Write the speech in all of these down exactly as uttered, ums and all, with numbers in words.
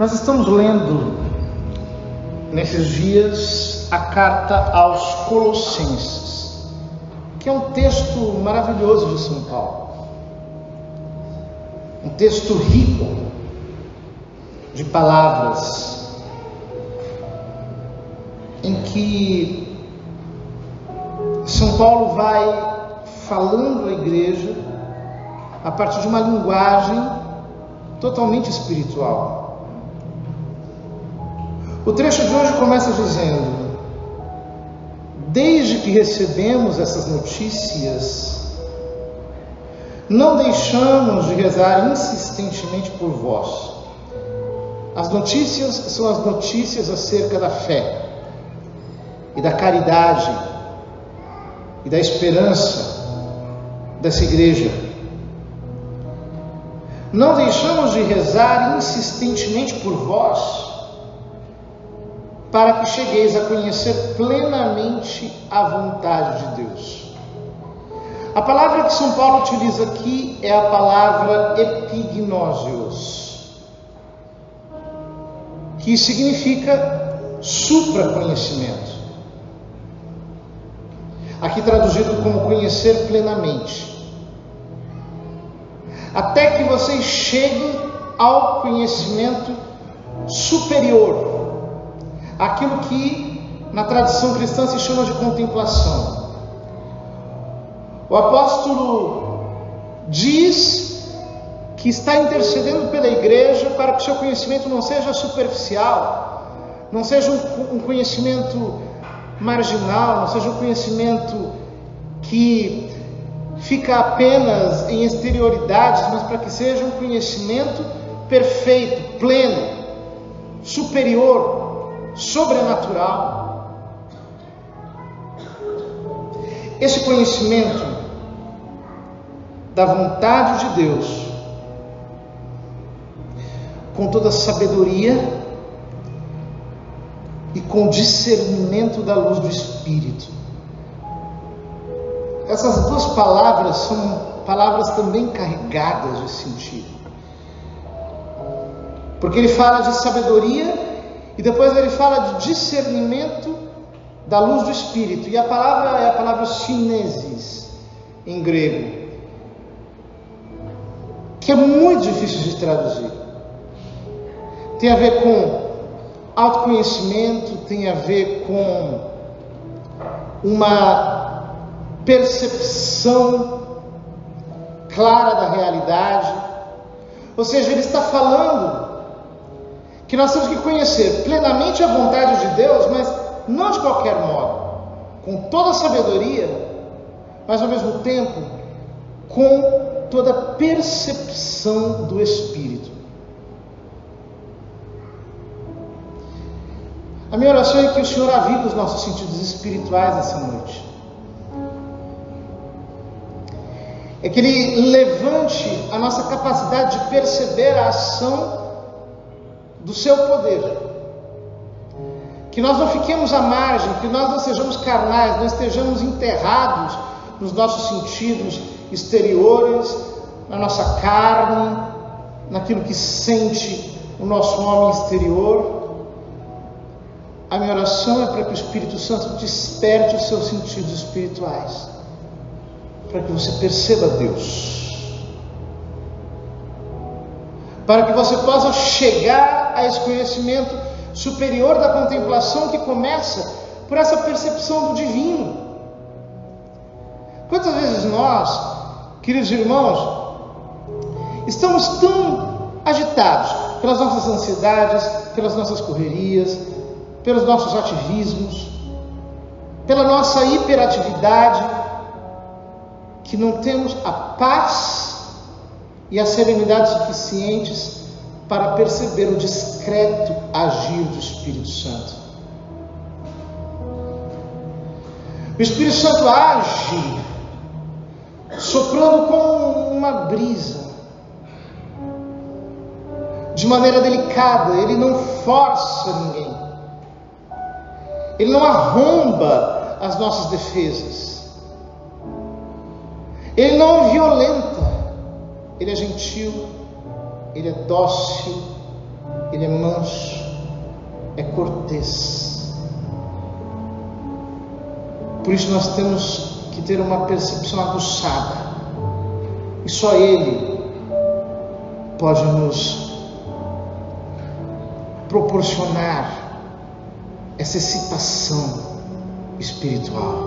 Nós estamos lendo nesses dias a carta aos Colossenses, que é um texto maravilhoso de São Paulo, um texto rico de palavras, em que São Paulo vai falando à igreja a partir de uma linguagem totalmente espiritual. O trecho de hoje começa dizendo: desde que recebemos essas notícias, não deixamos de rezar insistentemente por vós. As notícias são as notícias acerca da fé e da caridade e da esperança dessa igreja. Não deixamos de rezar insistentemente por vós, para que chegueis a conhecer plenamente a vontade de Deus. A palavra que São Paulo utiliza aqui é a palavra epignoseos, que significa supraconhecimento. Aqui traduzido como conhecer plenamente. Até que vocês cheguem ao conhecimento superior, aquilo que na tradição cristã se chama de contemplação. O apóstolo diz que está intercedendo pela igreja para que o seu conhecimento não seja superficial, não seja um, um conhecimento marginal, não seja um conhecimento que fica apenas em exterioridades, mas para que seja um conhecimento perfeito, pleno, superior, sobrenatural. Esse conhecimento da vontade de Deus, com toda a sabedoria e com discernimento da luz do Espírito. Essas duas palavras são palavras também carregadas de sentido, porque ele fala de sabedoria e depois ele fala de discernimento da luz do Espírito. E a palavra é a palavra synesis em grego, que é muito difícil de traduzir. Tem a ver com autoconhecimento, tem a ver com uma percepção clara da realidade. Ou seja, ele está falando que nós temos que conhecer plenamente a vontade de Deus, mas não de qualquer modo, com toda a sabedoria, mas ao mesmo tempo com toda a percepção do Espírito. A minha oração é que o Senhor avive os nossos sentidos espirituais essa noite. É que Ele levante a nossa capacidade de perceber a ação do seu poder, que nós não fiquemos à margem, que nós não sejamos carnais, não estejamos enterrados nos nossos sentidos exteriores, na nossa carne, naquilo que sente o nosso homem exterior. A minha oração é para que o Espírito Santo desperte os seus sentidos espirituais, para que você perceba Deus, para que você possa chegar a esse conhecimento superior da contemplação, que começa por essa percepção do divino. Quantas vezes nós, queridos irmãos, estamos tão agitados pelas nossas ansiedades, pelas nossas correrias, pelos nossos ativismos, pela nossa hiperatividade, que não temos a paz e a serenidade suficientes para perceber o discreto agir do Espírito Santo. O Espírito Santo age soprando como uma brisa, de maneira delicada. Ele não força ninguém, ele não arromba as nossas defesas, ele não violenta. Ele é gentil, Ele é dócil, Ele é manso, é cortês. Por isso nós temos que ter uma percepção aguçada. E só Ele pode nos proporcionar essa excitação espiritual.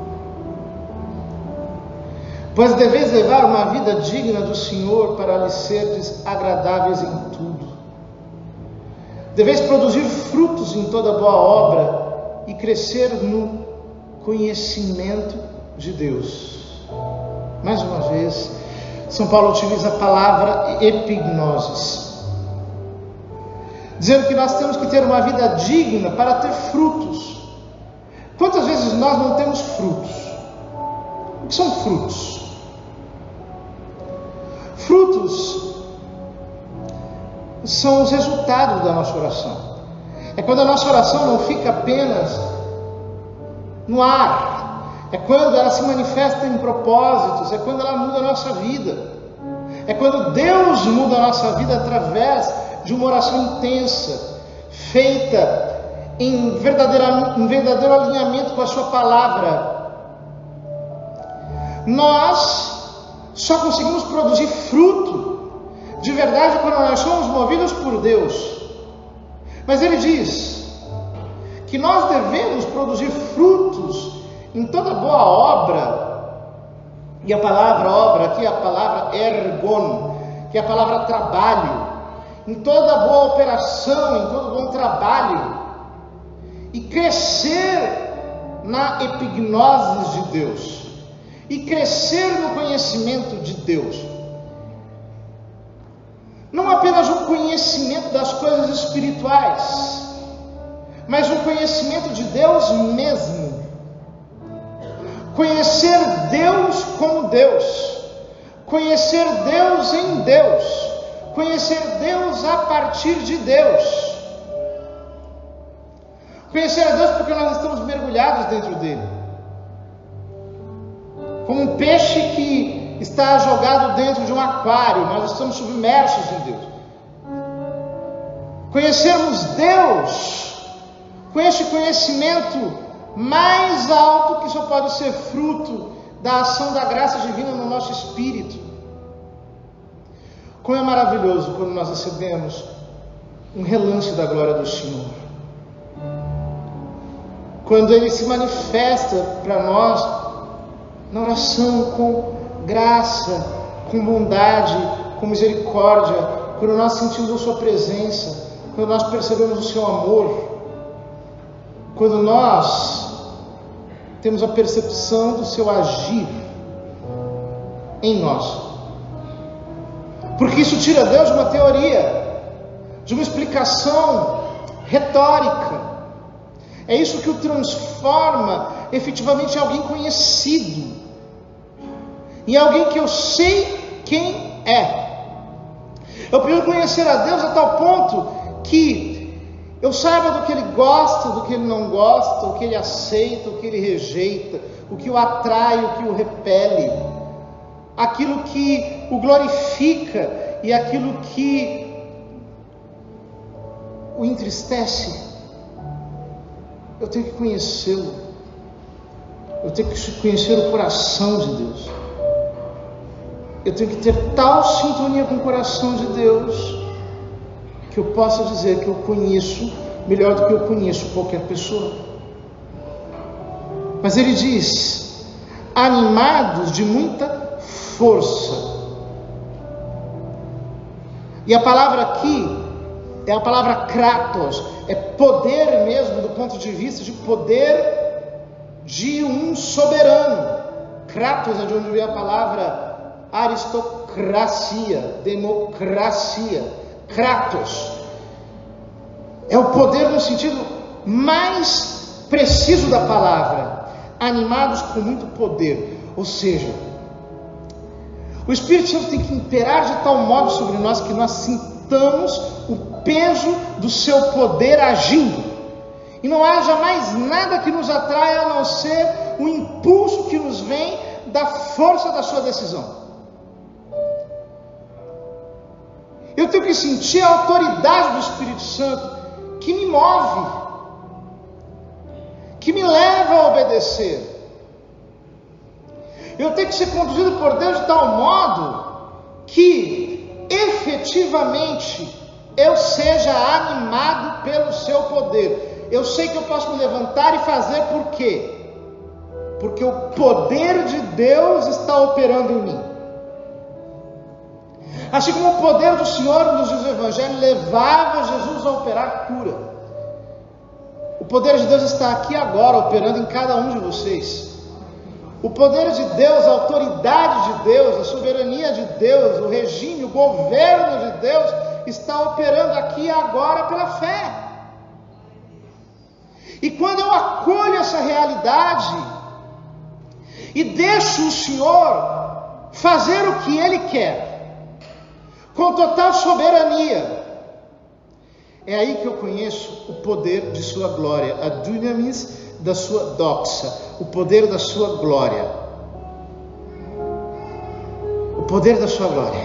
Pois deveis levar uma vida digna do Senhor, para lhe serdes agradáveis em tudo. Deveis produzir frutos em toda boa obra e crescer no conhecimento de Deus. Mais uma vez, São Paulo utiliza a palavra epignosis, dizendo que nós temos que ter uma vida digna para ter frutos. Quantas vezes nós não temos frutos? O que são frutos? Frutos são os resultados da nossa oração. É quando a nossa oração não fica apenas no ar. É quando ela se manifesta em propósitos. É quando ela muda a nossa vida. É quando Deus muda a nossa vida através de uma oração intensa, feita em verdadeiro, em verdadeiro alinhamento com a sua palavra. Nós só conseguimos produzir fruto de verdade quando nós somos movidos por Deus. Mas Ele diz que nós devemos produzir frutos em toda boa obra. E a palavra obra aqui é a palavra ergon, que é a palavra trabalho. Em toda boa operação, em todo bom trabalho. E crescer na epignosis de Deus. E crescer no conhecimento de Deus. Não apenas um conhecimento das coisas espirituais, mas um conhecimento de Deus mesmo. Conhecer Deus como Deus. Conhecer Deus em Deus. Conhecer Deus a partir de Deus. Conhecer a Deus porque nós estamos mergulhados dentro dele. Como um peixe que está jogado dentro de um aquário, nós estamos submersos em Deus. Conhecermos Deus com este conhecimento mais alto, que só pode ser fruto da ação da graça divina no nosso espírito. Como é maravilhoso quando nós recebemos um relance da glória do Senhor. Quando Ele se manifesta para nós na oração com graça, com bondade, com misericórdia, quando nós sentimos a sua presença, quando nós percebemos o seu amor, quando nós temos a percepção do seu agir em nós. Porque isso tira Deus de uma teoria, de uma explicação retórica. É isso que o transforma efetivamente em alguém conhecido, em alguém que eu sei quem é. Eu preciso conhecer a Deus a tal ponto que eu saiba do que Ele gosta, do que Ele não gosta, o que Ele aceita, o que Ele rejeita, o que o atrai, o que o repele, aquilo que o glorifica e aquilo que o entristece. Eu tenho que conhecê-lo. Eu tenho que conhecer o coração de Deus. Eu tenho que ter tal sintonia com o coração de Deus que eu possa dizer que eu conheço melhor do que eu conheço qualquer pessoa. Mas Ele diz: animados de muita força. E a palavra aqui é a palavra kratos, é poder mesmo, do ponto de vista de poder de um soberano. Kratos é de onde vem a palavra aristocracia, democracia. Kratos é o poder no sentido mais preciso da palavra, animados com muito poder. Ou seja, o Espírito Santo tem que imperar de tal modo sobre nós que nós sintamos o peso do seu poder agindo, e não haja mais nada que nos atraia a não ser o impulso que nos vem da força da sua decisão. Eu tenho que sentir a autoridade do Espírito Santo que me move, que me leva a obedecer. Eu tenho que ser conduzido por Deus de tal modo que efetivamente eu seja animado pelo seu poder. Eu sei que eu posso me levantar e fazer por quê? Porque o poder de Deus está operando em mim. Assim como o poder do Senhor, nos diz o Evangelho, levava Jesus a operar cura. O poder de Deus está aqui agora, operando em cada um de vocês. O poder de Deus, a autoridade de Deus, a soberania de Deus, o regime, o governo de Deus está operando aqui agora pela fé. E quando eu acolho essa realidade e deixo o Senhor fazer o que Ele quer, com total soberania, é aí que eu conheço o poder de sua glória, a dunamis da sua doxa, o poder da sua glória. O poder da sua glória.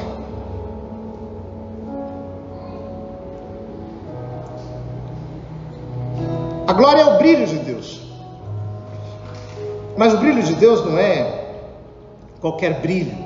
A glória é o brilho de Deus. Mas o brilho de Deus não é qualquer brilho.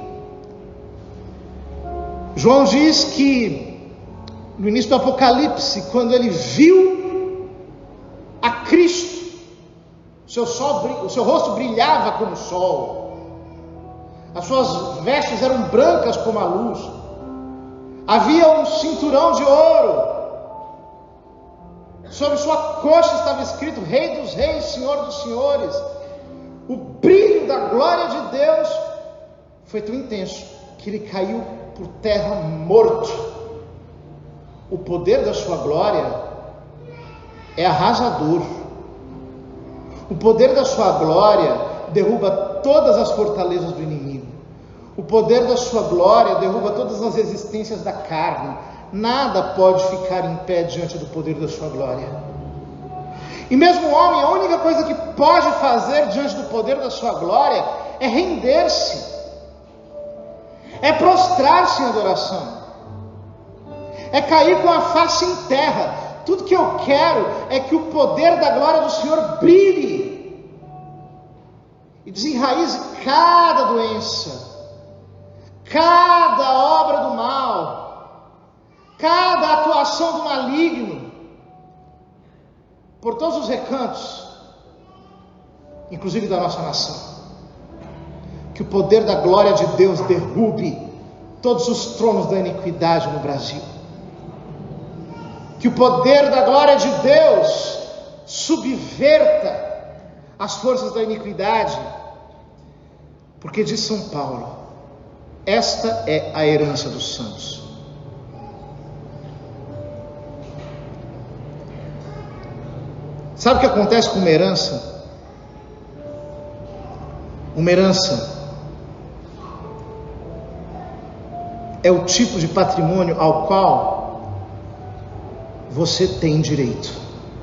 João diz que no início do Apocalipse, quando ele viu a Cristo, seu sol, o seu rosto brilhava como o sol, as suas vestes eram brancas como a luz, havia um cinturão de ouro, sobre sua coxa estava escrito Rei dos Reis, Senhor dos Senhores. O brilho da glória de Deus foi tão intenso que ele caiu por terra morto. O poder da sua glória é arrasador. O poder da sua glória derruba todas as fortalezas do inimigo. O poder da sua glória derruba todas as resistências da carne. Nada pode ficar em pé diante do poder da sua glória. E mesmo o homem, a única coisa que pode fazer diante do poder da sua glória é render-se, é prostrar-se em adoração, é cair com a face em terra. Tudo que eu quero é que o poder da glória do Senhor brilhe e desenraize cada doença, cada obra do mal, cada atuação do maligno, por todos os recantos, inclusive da nossa nação. Que o poder da glória de Deus derrube todos os tronos da iniquidade no Brasil. Que o poder da glória de Deus subverta as forças da iniquidade. Porque diz São Paulo, esta é a herança dos santos. Sabe o que acontece com uma herança? Uma herança é o tipo de patrimônio ao qual você tem direito.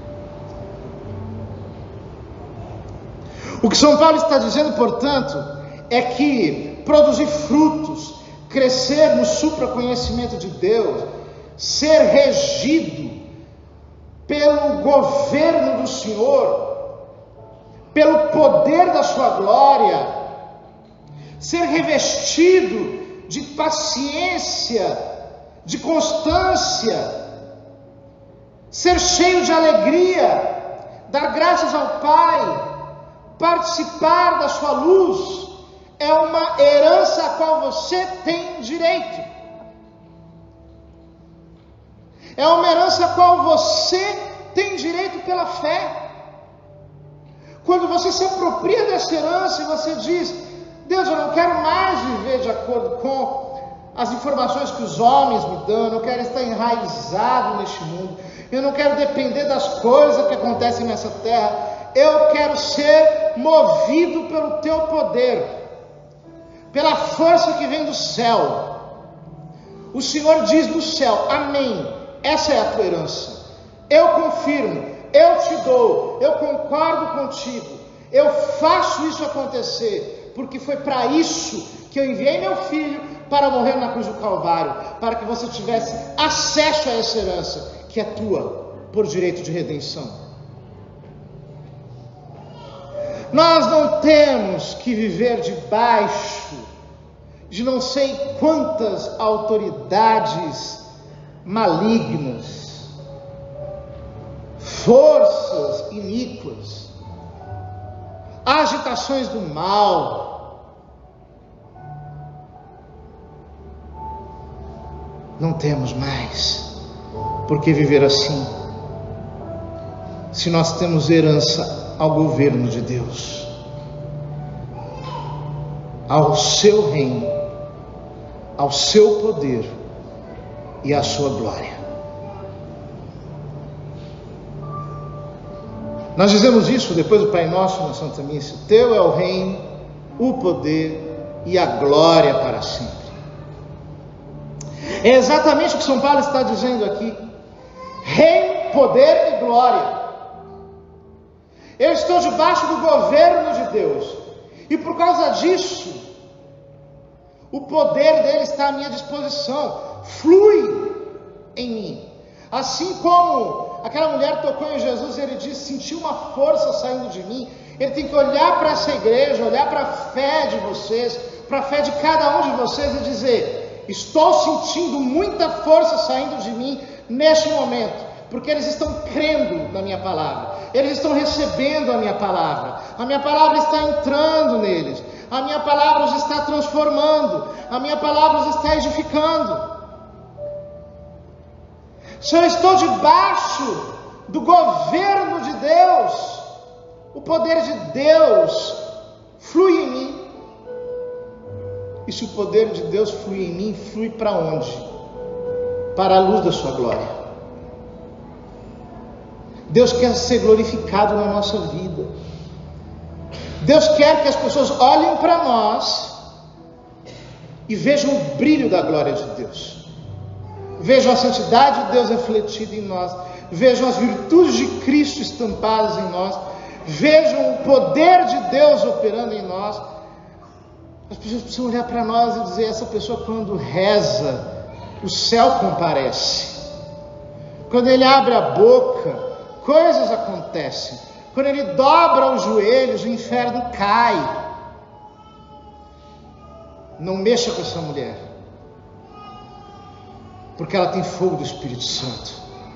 O que São Paulo está dizendo, portanto, é que produzir frutos, crescer no supraconhecimento de Deus, ser regido pelo governo do Senhor, pelo poder da sua glória, ser revestido de paciência, de constância, ser cheio de alegria, dar graças ao Pai, participar da sua luz, é uma herança a qual você tem direito. É uma herança a qual você tem direito pela fé. Quando você se apropria dessa herança e você diz, Deus, eu não quero mais viver de acordo com as informações que os homens me dão, eu não quero estar enraizado neste mundo, eu não quero depender das coisas que acontecem nessa terra, eu quero ser movido pelo teu poder, pela força que vem do céu. O Senhor diz no céu, amém, essa é a tua herança, eu confirmo, eu te dou, eu concordo contigo, eu faço isso acontecer, porque foi para isso que eu enviei meu filho, para morrer na cruz do Calvário, para que você tivesse acesso a essa herança, que é tua, por direito de redenção. Nós não temos que viver debaixo de não sei quantas autoridades malignas, forças iníquas, agitações do mal. Não temos mais por que viver assim, se nós temos herança ao governo de Deus, ao seu reino, ao seu poder e à sua glória. Nós dizemos isso depois do Pai Nosso na Santa Missa: teu é o reino, o poder e a glória para sempre. É exatamente o que São Paulo está dizendo aqui: reino, poder e glória. Eu estou debaixo do governo de Deus, e por causa disso, o poder dele está à minha disposição, flui em mim. Assim como aquela mulher tocou em Jesus e ele disse: senti uma força saindo de mim. Ele tem que olhar para essa igreja, olhar para a fé de vocês, para a fé de cada um de vocês e dizer: estou sentindo muita força saindo de mim neste momento, porque eles estão crendo na minha palavra, eles estão recebendo a minha palavra, a minha palavra está entrando neles, a minha palavra os está transformando, a minha palavra os está edificando. Se eu estou debaixo do governo de Deus, o poder de Deus flui em mim. E se o poder de Deus flui em mim, flui para onde? Para a luz da sua glória. Deus quer ser glorificado na nossa vida. Deus quer que as pessoas olhem para nós e vejam o brilho da glória de Deus. Vejam a santidade de Deus refletida em nós. Vejam as virtudes de Cristo estampadas em nós. Vejam o poder de Deus operando em nós. As pessoas precisam olhar para nós e dizer: essa pessoa, quando reza, o céu comparece. Quando ele abre a boca, coisas acontecem. Quando ele dobra os joelhos, o inferno cai. Não mexa com essa mulher, porque ela tem fogo do Espírito Santo.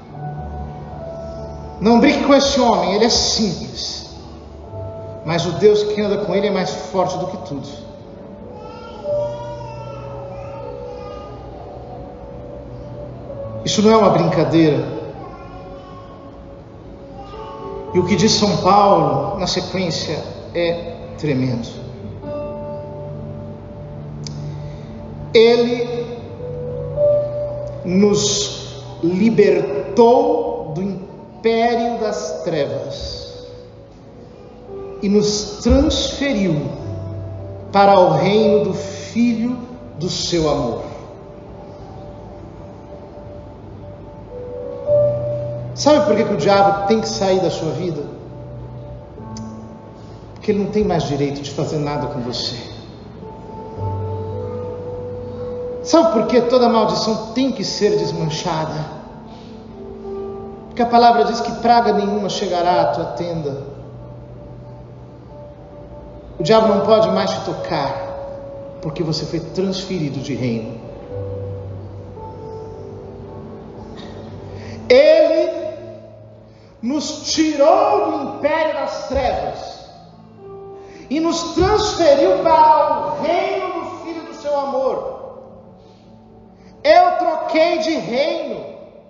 Não brinque com esse homem, ele é simples, mas o Deus que anda com ele é mais forte do que tudo. Isso não é uma brincadeira. E o que diz São Paulo na sequência é tremendo. Ele nos libertou do império das trevas e nos transferiu para o reino do Filho do seu amor. Sabe por que, que o diabo tem que sair da sua vida? Porque ele não tem mais direito de fazer nada com você. Sabe por que toda maldição tem que ser desmanchada? Porque a palavra diz que praga nenhuma chegará à tua tenda. O diabo não pode mais te tocar, porque você foi transferido de reino. Ele nos tirou do império das trevas e nos transferiu para o reino do Filho do seu amor. Eu troquei de reino.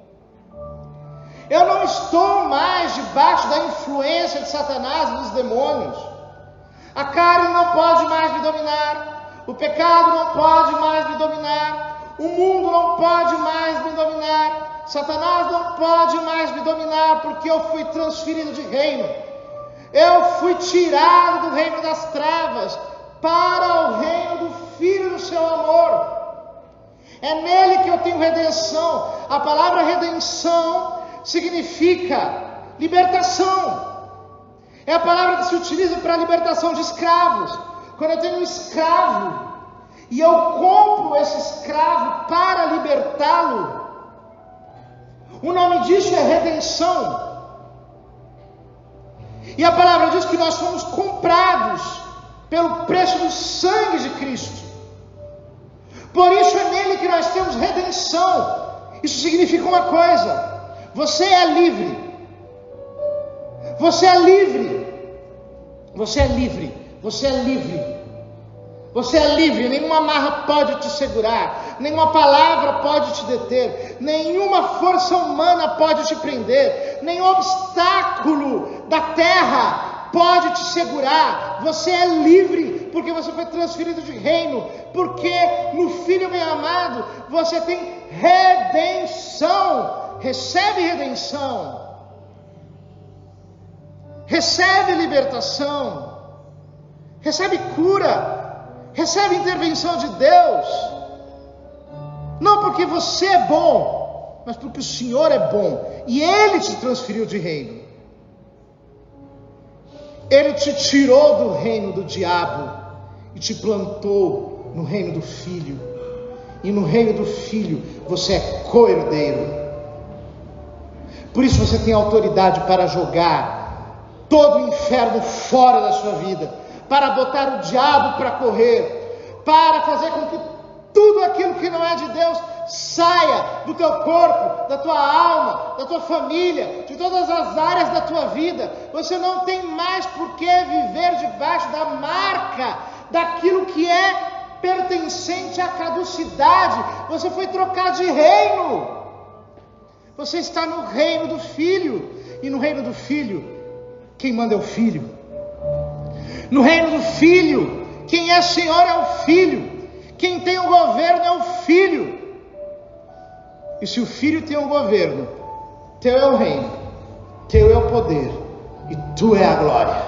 Eu não estou mais debaixo da influência de Satanás e dos demônios. A carne não pode mais me dominar. O pecado não pode mais me dominar. O mundo não pode mais me dominar. Satanás não pode mais me dominar, porque eu fui transferido de reino. Eu fui tirado do reino das trevas para o reino do Filho do seu amor. É nele que eu tenho redenção. A palavra redenção significa libertação. É a palavra que se utiliza para a libertação de escravos. Quando eu tenho um escravo e eu compro esse escravo para libertá-lo. O nome disso é redenção. E a palavra diz que nós fomos comprados pelo preço do sangue de Cristo. Por isso é nele que nós temos redenção. Isso significa uma coisa: você é livre. Você é livre. Você é livre. Você é livre. Você é livre. Nenhuma amarra pode te segurar. Nenhuma palavra pode te deter. Nenhuma força humana pode te prender. Nenhum obstáculo da terra pode te segurar. Você é livre porque você foi transferido de reino. Porque no Filho bem amado você tem redenção. Recebe redenção. Recebe libertação. Recebe cura. Recebe intervenção de Deus. Não porque você é bom, mas porque o Senhor é bom. E Ele te transferiu de reino. Ele te tirou do reino do diabo e te plantou no reino do Filho. E no reino do Filho você é co-herdeiro. Por isso você tem autoridade para jogar todo o inferno fora da sua vida, para botar o diabo para correr, para fazer com que tudo aquilo que não é de Deus saia do teu corpo, da tua alma, da tua família, de todas as áreas da tua vida. Você não tem mais por que viver debaixo da marca daquilo que é pertencente à caducidade. Você foi trocado de reino. Você está no reino do Filho. E no reino do Filho, quem manda é o Filho. No reino do Filho, quem é Senhor é o Filho. Quem tem o governo é o Filho. E se o Filho tem o governo, teu é o reino, teu é o poder, e tu é a glória.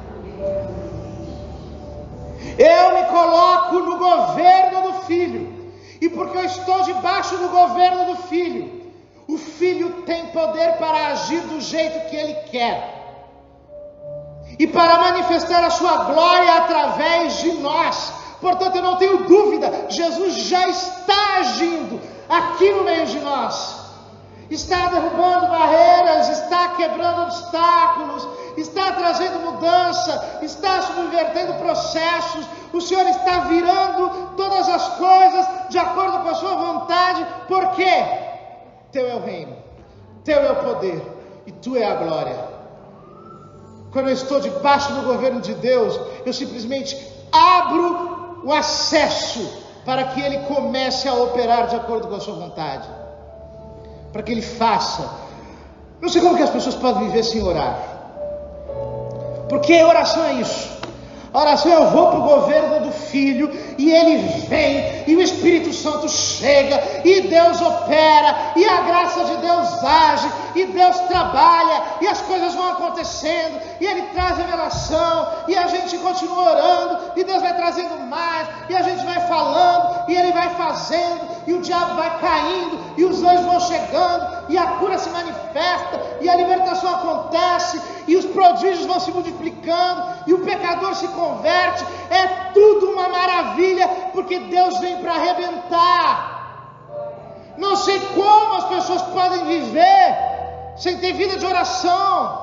Eu me coloco no governo do Filho. E porque eu estou debaixo do governo do Filho, o Filho tem poder para agir do jeito que Ele quer. E para manifestar a sua glória através de nós. Portanto, eu não tenho dúvida, Jesus já está agindo aqui no meio de nós. Está derrubando barreiras, está quebrando obstáculos, está trazendo mudança, está subvertendo processos. O Senhor está virando todas as coisas de acordo com a sua vontade. Por quê? Teu é o reino, teu é o poder e tu é a glória. Quando eu estou debaixo do governo de Deus, eu simplesmente abro o acesso para que Ele comece a operar de acordo com a sua vontade, para que Ele faça. Não sei como que as pessoas podem viver sem orar, porque oração é isso. A oração, eu vou para o governo do Filho e Ele vem, e o Espírito Santo chega, e Deus opera, e a graça de Deus age, e Deus trabalha, e as coisas vão acontecendo, e Ele traz revelação, e a gente continua orando, e Deus vai trazendo mais, e a gente vai falando, e Ele vai fazendo, e o diabo vai caindo, e os anjos vão chegando, e a cura se manifesta, e a libertação acontece, e os prodígios vão se multiplicando, e o pecador se converte. É tudo uma maravilha, porque Deus vem para arrebentar. Não sei como as pessoas podem viver sem ter vida de oração,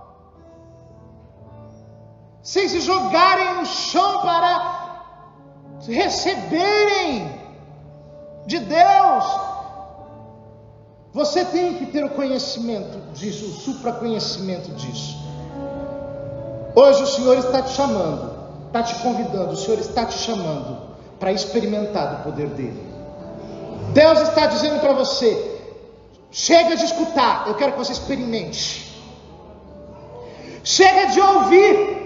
sem se jogarem no chão para receberem de Deus. Você tem que ter o conhecimento disso, o supraconhecimento disso. Hoje o Senhor está te chamando, está te convidando, o Senhor está te chamando para experimentar do poder dEle. Deus está dizendo para você: chega de escutar, eu quero que você experimente. Chega de ouvir,